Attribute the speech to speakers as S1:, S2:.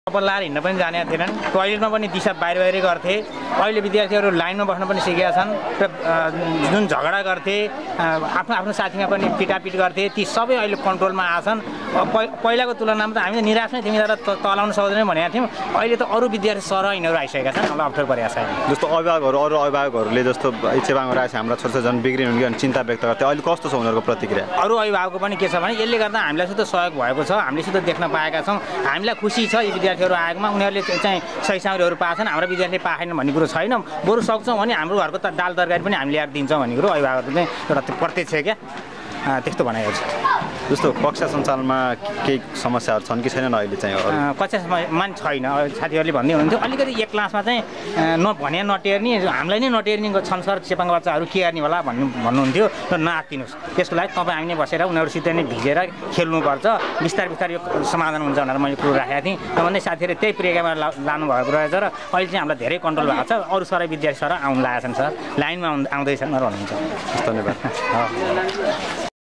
S1: कपाल लाएर हिँड्न पनि जानेका थिएनन्, टोयलेटमा पनि दिशा बाहिर गर्थे। अहिले विद्यार्थीहरू लाइनमा बस्न पनि सिकेका छन् र जुन झगडा गर्थे, आफ्नो आफ्नो साथीमा पनि पिटापिट गर्थे, ती सबै अहिले कन्ट्रोलमा आछन्। पहिलाको तुलनामा त हामी त निराश नै थियौँ, तर तलाउन सक्दैनौँ भनेका थियौँ। अहिले त अरू विद्यार्थी सर यिनीहरू आइसकेका छन्, हामीलाई अप्ठ्यारो परेको छैन।
S2: जस्तो अरू अभिभावकहरूले जस्तो इच्छाबाङ राखेको हाम्रा छोराछोरी झन् बिग्रिनु कि चिन्ता व्यक्त गर्थे, अहिले कस्तो छ उनीहरूको प्रतिक्रिया?
S1: अरू अभिभावकको पनि के छ भने यसले गर्दा हामीलाई सुध सहयोग भएको छ, हामीले सुध देख्न पाएका छौँ। हामीलाई खुसी छ यी विद्यार्थीहरू आएकोमा, उनीहरूले चाहिँ सही सामग्रीहरू पाएछन्, हाम्रो विद्यार्थीले पाएनन् भन्ने कुरो छैन। बरु सक्छौँ भने हाम्रो घरको त दाल तरकारी पनि हामीले ल्याएर दिन्छौँ भन्ने कुरो अभिभावकहरू चाहिँ एउटा प्रत्यक्ष क्या त्यस्तो भनाइएको छ।
S2: जस्तो कक्षा सञ्चालनमा केही समस्याहरू छन् कि छैनन् अहिले चाहिँ?
S1: कक्षा मान छैन, साथीहरूले भन्दै हुनुहुन्थ्यो अलिकति एक क्लासमा चाहिँ भने नटेर्ने, हामीलाई नै नटेर्ने छन् सर, चेपाङ बच्चाहरू के गर्ने होला भन्नुहुन्थ्यो। र नआत्तिनुहोस्, त्यसको लागि तपाईँ हामी नै बसेर उनीहरूसित नै भिजेर खेल्नुपर्छ, बिस्तारै यो समाधान हुन्छ भनेर मैले कुरो राखेको थिएँ। र भन्दै साथीहरूले त्यही प्रेगामा लानुभएको रहेछ र अहिले चाहिँ हामीलाई धेरै कन्ट्रोल भएको छ। अरू सर विद्यार्थी सर आउनु लागेका छन्, सर लाइनमा आउँदैछन् भन्नुहुन्छ।
S2: धन्यवाद।